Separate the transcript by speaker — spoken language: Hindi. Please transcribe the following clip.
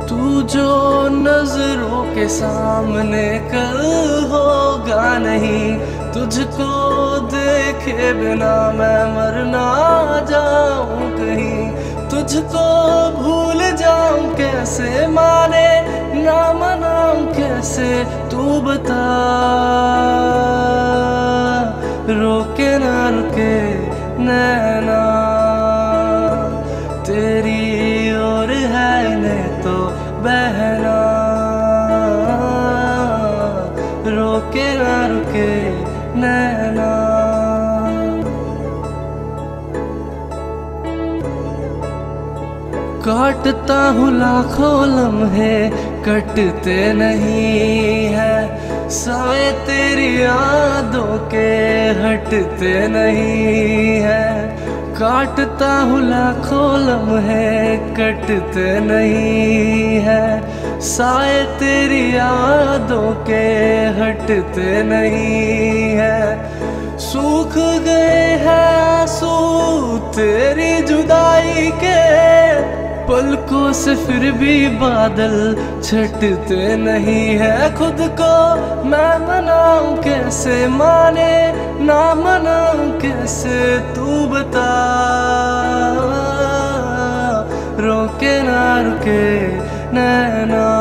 Speaker 1: तू जो नजरों के सामने कल होगा नहीं, तुझको देखे बिना मैं मर ना जाऊं कहीं। तुझको भूल जाऊं कैसे, माने ना मनाऊं कैसे, तू बता। रोके ना रुके नैना तेरी ओर है ने तो बहना, रोके ना रुके नैना। काटता हूँ लाखों लम्हे कटते नहीं है, साए तेरी यादों के हटते नहीं है। काटता हूँ लाखों लम्हे कटते नहीं है, साए तेरी यादों के हटते नहीं है। सूख गए हैं आंसू तेरी जुदाई के, पलकों से फिर भी बादल छटते नहीं है। खुद को मैं मनाऊं कैसे, माने ना मनाऊं कैसे, तू बता। रोके ना रुके नैना